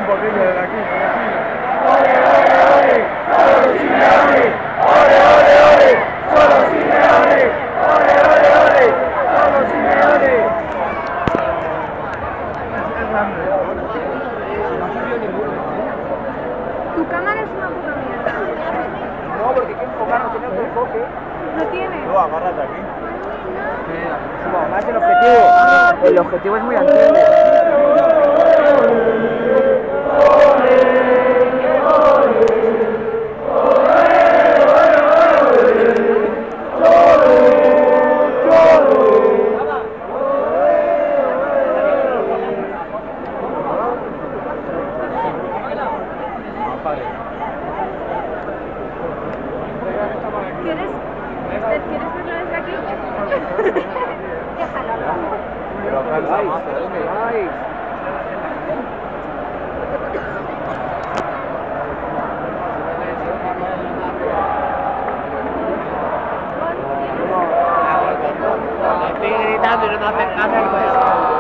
poquillo desde aquí. ¡Ole, ole, ole! ¡Solo Simeone! ¡Ole, ole, ole! ¡Solo Simeone! ¡Ole, ole, ole! ¡Solo Simeone! Tu cámara es una puta mierda. No, porque hay que enfocar, no tiene otro enfoque. No tiene. Tú agárrate aquí. Más el objetivo. El objetivo es muy antiguo. ¿Quieres verlo desde aquí? Déjalo. Pero cansa más, Estoy gritando y no me hacen caso.